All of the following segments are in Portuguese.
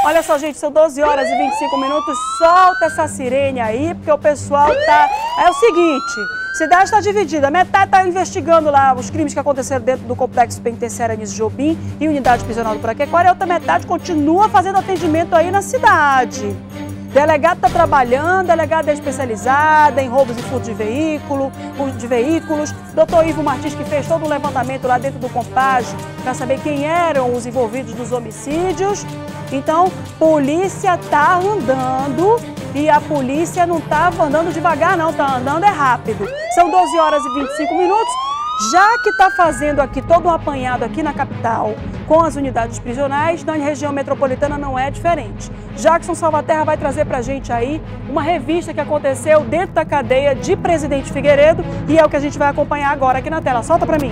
Olha só, gente, são 12 horas e 25 minutos. Solta essa sirene aí, porque o pessoal tá... É o seguinte, a cidade está dividida. Metade está investigando lá os crimes que aconteceram dentro do complexo penitenciário Anísio Jobim e unidade prisional do Paraquequara. E a outra metade continua fazendo atendimento aí na cidade. Delegado está trabalhando, delegada é especializada em roubos e furtos de veículos. Doutor Ivo Martins, que fez todo um levantamento lá dentro do Compage para saber quem eram os envolvidos nos homicídios. Então, polícia está andando e a polícia não está andando devagar não, está andando rápido. São 12 horas e 25 minutos. Já que está fazendo aqui todo um apanhado aqui na capital com as unidades prisionais, na região metropolitana não é diferente. Jackson Salvaterra vai trazer para a gente aí uma revista que aconteceu dentro da cadeia de Presidente Figueiredo e é o que a gente vai acompanhar agora aqui na tela. Solta para mim.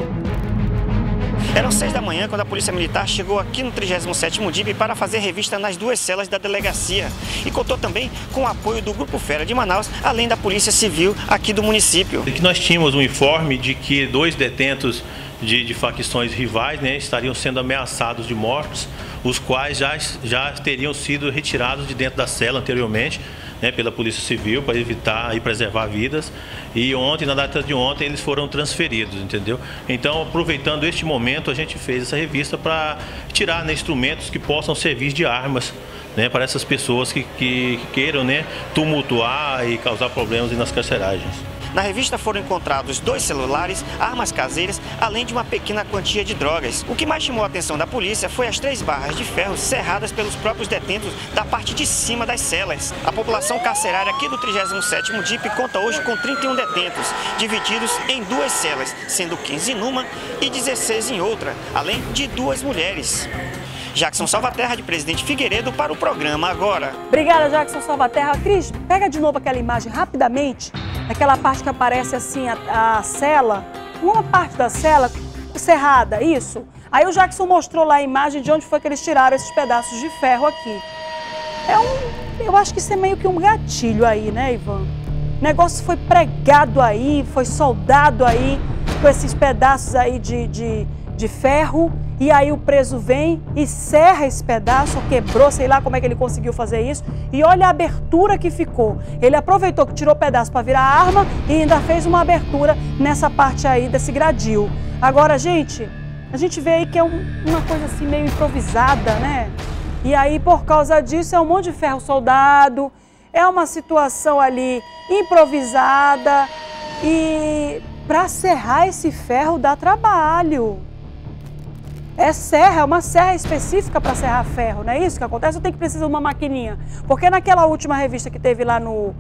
Eram 6 da manhã quando a Polícia Militar chegou aqui no 37º DIP para fazer revista nas 2 celas da delegacia. E contou também com o apoio do Grupo Fera de Manaus, além da Polícia Civil aqui do município. Que nós tínhamos um informe de que 2 detentos de facções rivais, né, estariam sendo ameaçados de mortos, os quais já teriam sido retirados de dentro da cela anteriormente, né, pela Polícia Civil, para evitar e preservar vidas. E ontem, na data de ontem, eles foram transferidos, entendeu? Então, aproveitando este momento, a gente fez essa revista para tirar, né, instrumentos que possam servir de armas, né, para essas pessoas que queiram, né, tumultuar e causar problemas nas carceragens. Na revista foram encontrados 2 celulares, armas caseiras, além de uma pequena quantia de drogas. O que mais chamou a atenção da polícia foi as 3 barras de ferro serradas pelos próprios detentos da parte de cima das celas. A população carcerária aqui do 37º DIP conta hoje com 31 detentos, divididos em 2 celas, sendo 15 numa e 16 em outra, além de 2 mulheres. Jackson Salvaterra, de Presidente Figueiredo, para o programa Agora. Obrigada, Jackson Salvaterra. Cris, pega de novo aquela imagem rapidamente, aquela parte que aparece assim a cela, uma parte da cela cerrada, isso. Aí o Jackson mostrou lá a imagem de onde foi que eles tiraram esses pedaços de ferro aqui. Eu acho que isso é meio que um gatilho aí, né, Ivan? O negócio foi pregado aí, foi soldado aí com esses pedaços aí de ferro. E aí o preso vem e serra esse pedaço, quebrou, sei lá como é que ele conseguiu fazer isso. E olha a abertura que ficou. Ele aproveitou que tirou o pedaço para virar arma e ainda fez uma abertura nessa parte aí desse gradil. Agora, gente, a gente vê aí que é uma coisa assim meio improvisada, né? E aí, por causa disso, é um monte de ferro soldado, é uma situação ali improvisada e para serrar esse ferro dá trabalho. É uma serra específica para serrar ferro, não é isso que acontece? Eu tenho que precisar de uma maquininha. Porque naquela última revista que teve lá no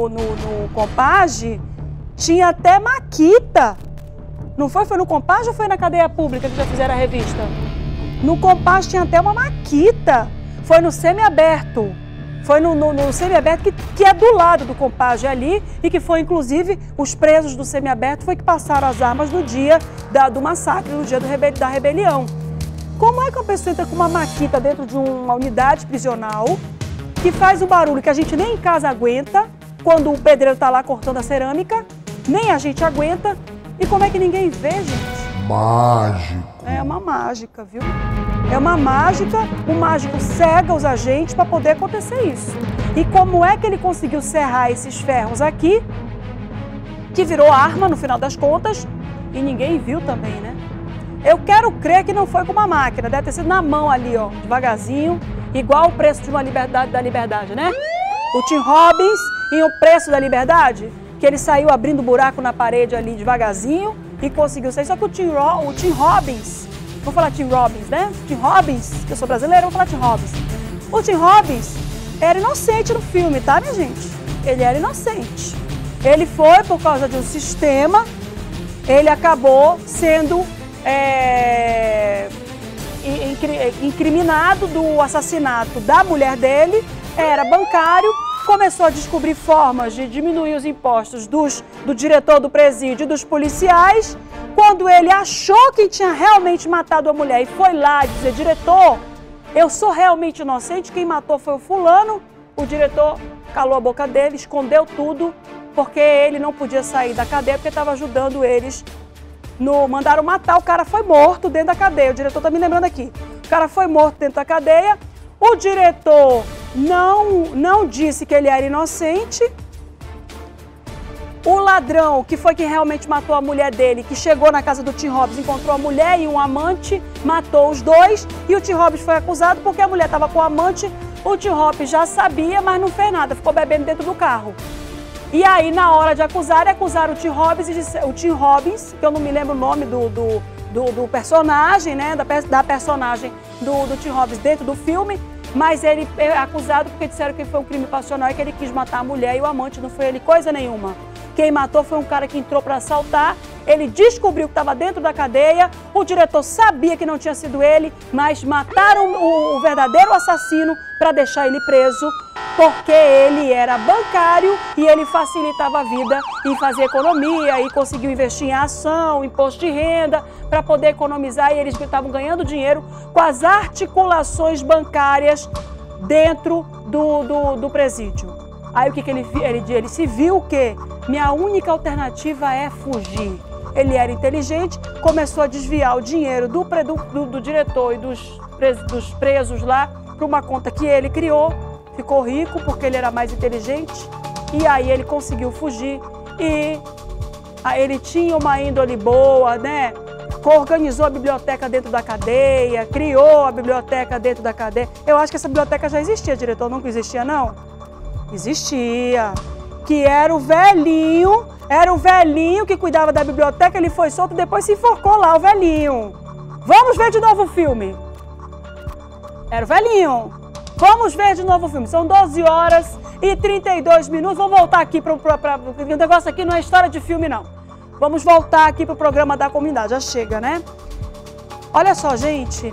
Compage, tinha até maquita. Não foi? Foi no Compage ou foi na cadeia pública que já fizeram a revista? No Compage tinha até uma maquita. Foi no semiaberto. Foi no semiaberto que é do lado do Compage ali e que foi, inclusive, os presos do semiaberto foi que passaram as armas no dia do massacre, no dia da rebelião. Como é que uma pessoa entra com uma maquita dentro de uma unidade prisional que faz um barulho que a gente nem em casa aguenta, quando o pedreiro está lá cortando a cerâmica, nem a gente aguenta, e como é que ninguém vê, gente? Mágico. É uma mágica, viu? É uma mágica, o mágico cega os agentes para poder acontecer isso. E como é que ele conseguiu serrar esses ferros aqui, que virou arma no final das contas, e ninguém viu também, né? Eu quero crer que não foi com uma máquina, deve ter sido na mão ali, ó, devagarzinho, igual o preço de uma liberdade, né? O Tim Robbins e o preço da liberdade, que ele saiu abrindo buraco na parede ali devagarzinho e conseguiu sair. Só que o Tim Robbins, vou falar Tim Robbins, né? Tim Robbins, que eu sou brasileira, vou falar Tim Robbins. O Tim Robbins era inocente no filme, tá, minha gente? Ele era inocente. Ele foi por causa de um sistema, ele acabou sendo incriminado do assassinato da mulher dele, era bancário, começou a descobrir formas de diminuir os impostos do diretor do presídio e dos policiais. Quando ele achou que tinha realmente matado a mulher e foi lá dizer, diretor, eu sou realmente inocente, quem matou foi o fulano, o diretor calou a boca dele, escondeu tudo, porque ele não podia sair da cadeia, porque estava ajudando eles. Mandaram matar, o cara foi morto dentro da cadeia, o diretor está me lembrando aqui. O cara foi morto dentro da cadeia, O diretor não disse que ele era inocente. O ladrão, que foi quem realmente matou a mulher dele, que chegou na casa do Tim Robbins, encontrou a mulher e um amante, matou os dois. E o Tim Robbins foi acusado porque a mulher estava com o amante. O Tim Robbins já sabia, mas não fez nada, ficou bebendo dentro do carro. E aí, na hora de acusaram o Tim Robbins, o Tim Robbins, que eu não me lembro o nome do personagem, né, da personagem do Tim Robbins dentro do filme, mas ele é acusado porque disseram que foi um crime passional e que ele quis matar a mulher e o amante, não foi ele coisa nenhuma. Quem matou foi um cara que entrou para assaltar, ele descobriu que estava dentro da cadeia, o diretor sabia que não tinha sido ele, mas mataram o verdadeiro assassino para deixar ele preso, porque ele era bancário e ele facilitava a vida e fazia economia e conseguiu investir em ação, imposto de renda, para poder economizar, e eles estavam ganhando dinheiro com as articulações bancárias dentro do presídio. Aí o que ele se viu que minha única alternativa é fugir. Ele era inteligente, começou a desviar o dinheiro do diretor e dos presos lá para uma conta que ele criou, ficou rico porque ele era mais inteligente e aí ele conseguiu fugir e aí ele tinha uma índole boa, né? Organizou a biblioteca dentro da cadeia, criou a biblioteca dentro da cadeia. Eu acho que essa biblioteca já existia, diretor, não existia não? Existia, que era o velhinho que cuidava da biblioteca, ele foi solto, depois se enforcou lá, o velhinho. Vamos ver de novo o filme. Era o velhinho. Vamos ver de novo o filme. São 12 horas e 32 minutos. Vamos voltar aqui para o negócio aqui não é história de filme, não. Vamos voltar aqui para o programa da comunidade. Já chega, né? Olha só, gente.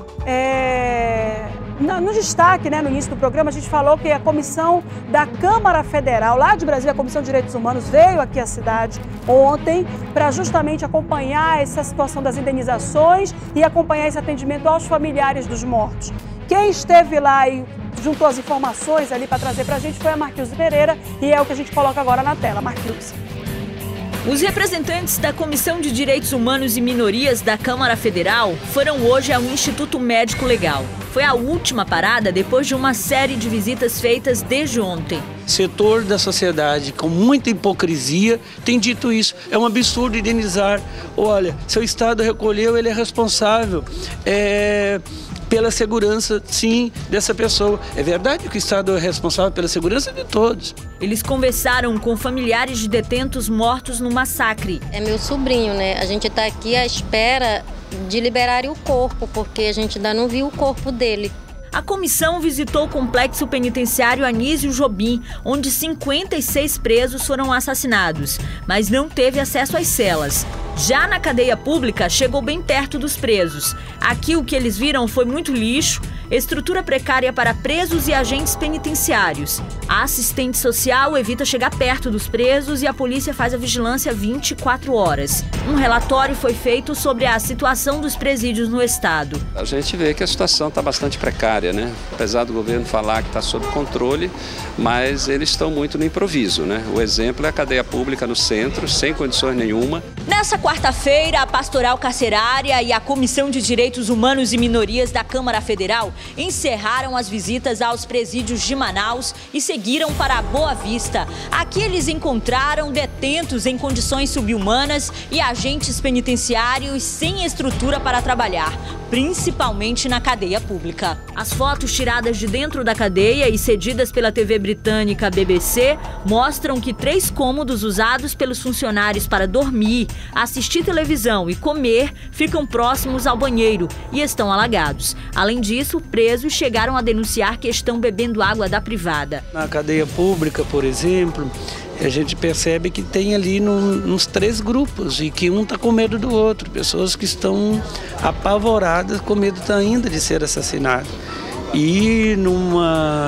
No destaque, né, no início do programa, a gente falou que a comissão da Câmara Federal, lá de Brasília, a Comissão de Direitos Humanos, veio aqui à cidade ontem para justamente acompanhar essa situação das indenizações e acompanhar esse atendimento aos familiares dos mortos. Quem esteve lá e juntou as informações ali para trazer para a gente foi a Marquilze Pereira e é o que a gente coloca agora na tela. Marquilze. Os representantes da Comissão de Direitos Humanos e Minorias da Câmara Federal foram hoje ao Instituto Médico Legal. Foi a última parada depois de uma série de visitas feitas desde ontem. Setor da sociedade com muita hipocrisia tem dito isso. É um absurdo indenizar. Olha, se o Estado recolheu, ele é responsável. Pela segurança, sim, dessa pessoa. É verdade que o Estado é responsável pela segurança de todos. Eles conversaram com familiares de detentos mortos no massacre. É meu sobrinho, né? A gente está aqui à espera de liberarem o corpo, porque a gente ainda não viu o corpo dele. A comissão visitou o complexo penitenciário Anísio Jobim, onde 56 presos foram assassinados, mas não teve acesso às celas. Já na cadeia pública, chegou bem perto dos presos. Aqui o que eles viram foi muito lixo, estrutura precária para presos e agentes penitenciários. A assistente social evita chegar perto dos presos e a polícia faz a vigilância 24 horas. Um relatório foi feito sobre a situação dos presídios no estado. A gente vê que a situação está bastante precária, né? Apesar do governo falar que está sob controle, mas eles estão muito no improviso, né? O exemplo é a cadeia pública no centro, sem condições nenhuma. Nessa quarta-feira, a Pastoral Carcerária e a Comissão de Direitos Humanos e Minorias da Câmara Federal encerraram as visitas aos presídios de Manaus e seguiram para Boa Vista. Aqui eles encontraram detentos em condições subhumanas e agentes penitenciários sem estrutura para trabalhar, principalmente na cadeia pública. As fotos tiradas de dentro da cadeia e cedidas pela TV britânica BBC mostram que 3 cômodos usados pelos funcionários para dormir, assistir televisão e comer ficam próximos ao banheiro e estão alagados. Além disso, presos chegaram a denunciar que estão bebendo água da privada. Na cadeia pública, por exemplo, a gente percebe que tem ali uns 3 grupos e que um está com medo do outro. Pessoas que estão apavoradas com medo ainda de ser assassinado. E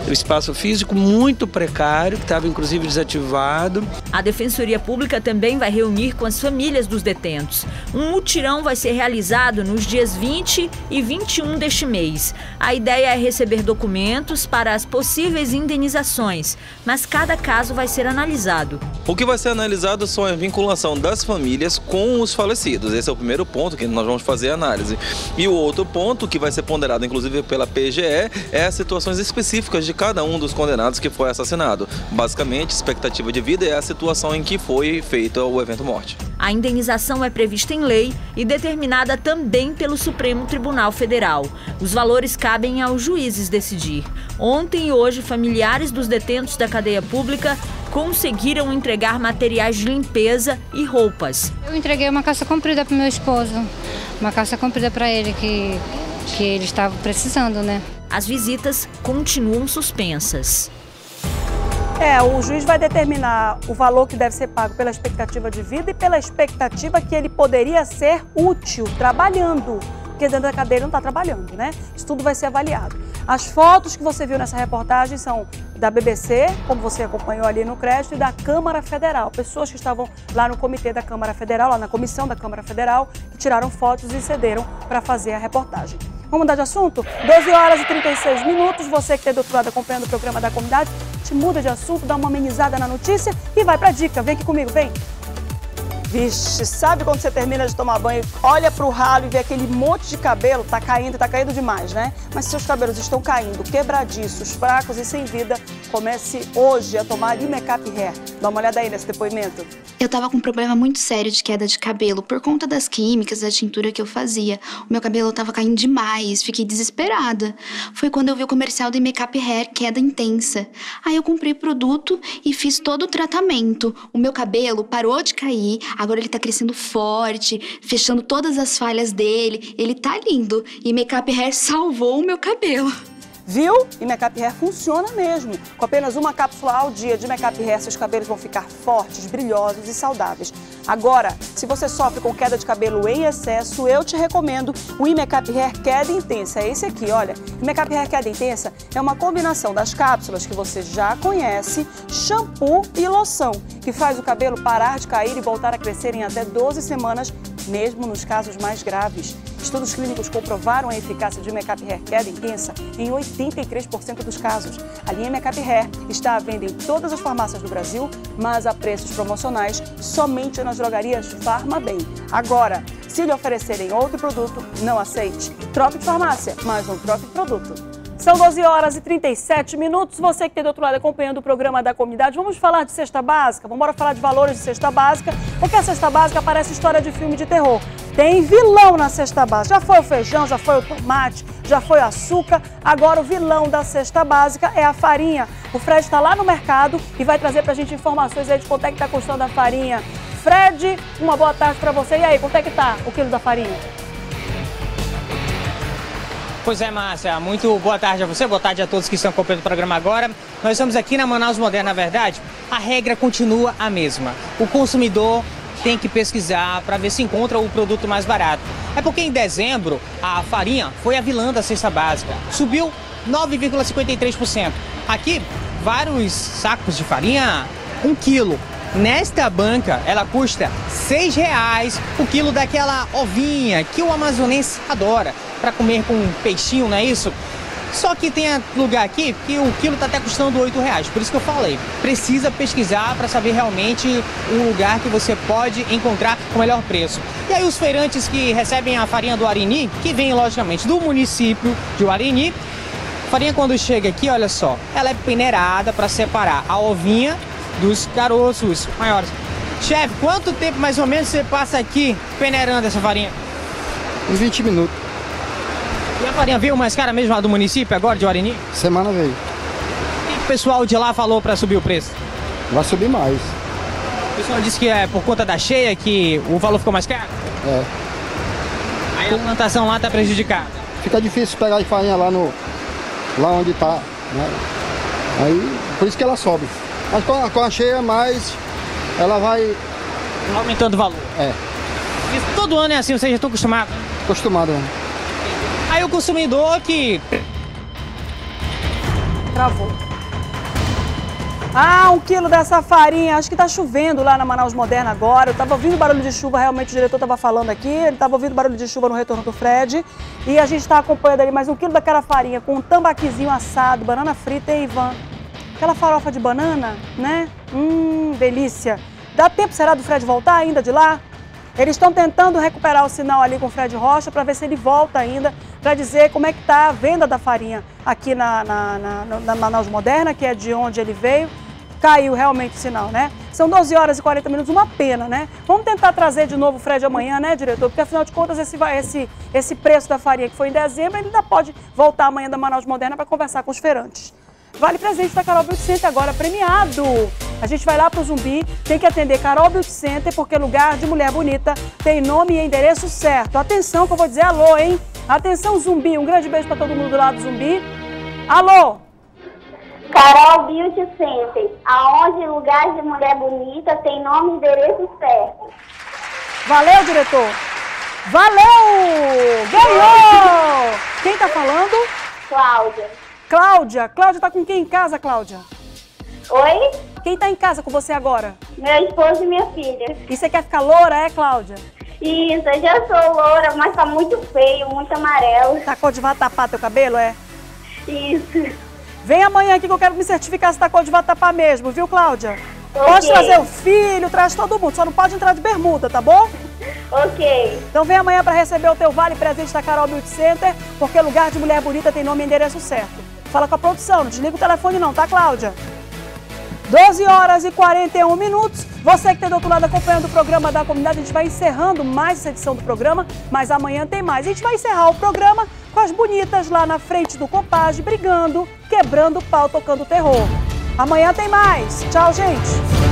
o espaço físico muito precário, que estava inclusive desativado. A Defensoria Pública também vai reunir com as famílias dos detentos. Um mutirão vai ser realizado nos dias 20 e 21 deste mês. A ideia é receber documentos para as possíveis indenizações, mas cada caso vai ser analisado. O que vai ser analisado são a vinculação das famílias com os falecidos. Esse é o primeiro ponto que nós vamos fazer a análise. E o outro ponto que vai ser ponderado, inclusive pela PGE, é as situações específicas de cada um dos condenados que foi assassinado. Basicamente, expectativa de vida é a situação em que foi feito o evento morte. A indenização é prevista em lei e determinada também pelo Supremo Tribunal Federal. Os valores cabem aos juízes decidir. Ontem e hoje, familiares dos detentos da cadeia pública conseguiram entregar materiais de limpeza e roupas. Eu entreguei uma calça comprida para o meu esposo, uma calça comprida para ele que ele estava precisando, né? As visitas continuam suspensas. O juiz vai determinar o valor que deve ser pago pela expectativa de vida e pela expectativa que ele poderia ser útil, trabalhando. Porque dentro da cadeia ele não está trabalhando, né? Isso tudo vai ser avaliado. As fotos que você viu nessa reportagem são da BBC, como você acompanhou ali no crédito, e da Câmara Federal. Pessoas que estavam lá no comitê da Câmara Federal, lá na comissão da Câmara Federal, que tiraram fotos e cederam para fazer a reportagem. Vamos mudar de assunto? 12 horas e 36 minutos. Você que está do outro lado acompanhando o programa da comunidade, te muda de assunto, dá uma amenizada na notícia e vai para a dica. Vem aqui comigo, vem. Vixe, sabe quando você termina de tomar banho, olha para o ralo e vê aquele monte de cabelo, tá caindo demais, né? Mas se seus cabelos estão caindo, quebradiços, fracos e sem vida, comece hoje a tomar Imecap Hair. Dá uma olhada aí nesse depoimento. Eu tava com um problema muito sério de queda de cabelo por conta das químicas, da tintura que eu fazia. O meu cabelo tava caindo demais, fiquei desesperada. Foi quando eu vi o comercial do Imecap Hair, queda intensa. Aí eu comprei o produto e fiz todo o tratamento. O meu cabelo parou de cair, agora ele tá crescendo forte, fechando todas as falhas dele. Ele tá lindo. E Imecap Hair salvou o meu cabelo. Viu? Imecap Hair funciona mesmo. Com apenas uma cápsula ao dia de Imecap Hair, seus cabelos vão ficar fortes, brilhosos e saudáveis. Agora, se você sofre com queda de cabelo em excesso, eu te recomendo o Imecap Hair Queda Intensa. É esse aqui, olha. Imecap Hair Queda Intensa é uma combinação das cápsulas que você já conhece, shampoo e loção, que faz o cabelo parar de cair e voltar a crescer em até 12 semanas, mesmo nos casos mais graves. Estudos clínicos comprovaram a eficácia de Imecap Hair Queda Intensa em 83% dos casos. A linha Imecap Hair está à venda em todas as farmácias do Brasil, mas a preços promocionais somente nas drogarias Farmabem. Agora, se lhe oferecerem outro produto, não aceite. Troque de farmácia, mas não troque de produto. São 12 horas e 37 minutos. Você que está do outro lado acompanhando o programa da comunidade, vamos falar de cesta básica? Vamos falar de valores de cesta básica, porque a cesta básica parece história de filme de terror. Tem vilão na cesta básica. Já foi o feijão, já foi o tomate, já foi o açúcar. Agora o vilão da cesta básica é a farinha. O Fred está lá no mercado e vai trazer para a gente informações aí de quanto é que está custando a farinha. Fred, uma boa tarde para você. E aí, quanto é que está o quilo da farinha? Pois é, Márcia, muito boa tarde a você, boa tarde a todos que estão acompanhando o programa agora. Nós estamos aqui na Manaus Moderna, na verdade, a regra continua a mesma. O consumidor tem que pesquisar para ver se encontra o produto mais barato. É porque em dezembro a farinha foi a vilã da cesta básica, subiu 9,53%. Aqui, vários sacos de farinha, 1 quilo. Nesta banca, ela custa R$6 o quilo daquela ovinha que o amazonense adora para comer com um peixinho, não é isso? Só que tem lugar aqui que o quilo está até custando R$8, por isso que eu falei. Precisa pesquisar para saber realmente o lugar que você pode encontrar o melhor preço. E aí os feirantes que recebem a farinha do Arini, que vem logicamente do município de Arini, a farinha quando chega aqui, olha só, ela é peneirada para separar a ovinha dos caroços maiores. Chefe, quanto tempo mais ou menos você passa aqui peneirando essa farinha? Uns 20 minutos. E a farinha veio mais cara mesmo lá do município agora, de Arini? Semana veio. O pessoal de lá falou para subir o preço? Vai subir mais. O pessoal disse que é por conta da cheia que o valor ficou mais caro? É. Aí a plantação lá tá prejudicada? Fica difícil pegar a farinha lá onde tá, né? Aí, por isso que ela sobe. Mas com a cheia mais, ela vai... aumentando o valor? É. Isso todo ano é assim, vocês já estão acostumados? Acostumado, né? Aí o consumidor que... travou. Ah, 1 quilo dessa farinha. Acho que tá chovendo lá na Manaus Moderna agora. Eu tava ouvindo barulho de chuva, realmente o diretor tava falando aqui. Ele tava ouvindo barulho de chuva no retorno do Fred. E a gente tá acompanhando ali mais 1 quilo daquela farinha com um tambaquizinho assado, banana frita, hein, Ivan? Aquela farofa de banana, né? Delícia. Dá tempo, será, do Fred voltar ainda de lá? Eles estão tentando recuperar o sinal ali com o Fred Rocha para ver se ele volta ainda, para dizer como é que está a venda da farinha aqui na Manaus Moderna, que é de onde ele veio. Caiu realmente o sinal, né? São 12 horas e 40 minutos, uma pena, né? Vamos tentar trazer de novo o Fred amanhã, né, diretor? Porque, afinal de contas, esse preço da farinha que foi em dezembro, ele ainda pode voltar amanhã da Manaus Moderna para conversar com os feirantes. Vale presente da Carol Beauty Center agora, premiado. A gente vai lá pro Zumbi, tem que atender Carol Beauty Center, porque lugar de mulher bonita tem nome e endereço certo. Atenção que eu vou dizer alô, hein? Atenção, Zumbi, um grande beijo para todo mundo do lado do Zumbi. Alô? Carol Beauty Center, aonde lugar de mulher bonita tem nome e endereço certo. Valeu, diretor. Valeu! Ganhou! Quem tá falando? Cláudia. Cláudia. Cláudia tá com quem em casa, Cláudia? Oi? Quem tá em casa com você agora? Meu esposo e minha filha. E você quer ficar loura, é, Cláudia? Isso, eu já sou loura, mas tá muito feio, muito amarelo. Tá cor de vatapá teu cabelo, é? Isso. Vem amanhã aqui que eu quero me certificar se tá cor de vatapá mesmo, viu, Cláudia? Okay. Pode trazer o filho, traz todo mundo, só não pode entrar de bermuda, tá bom? Ok. Então vem amanhã para receber o teu vale presente da Carol Beauty Center, porque lugar de mulher bonita tem nome e endereço certo. Fala com a produção, não desliga o telefone não, tá, Cláudia? 12 horas e 41 minutos. Você que está do outro lado acompanhando o programa da comunidade, a gente vai encerrando mais essa edição do programa, mas amanhã tem mais. A gente vai encerrar o programa com as bonitas lá na frente do Copage, brigando, quebrando o pau, tocando terror. Amanhã tem mais. Tchau, gente.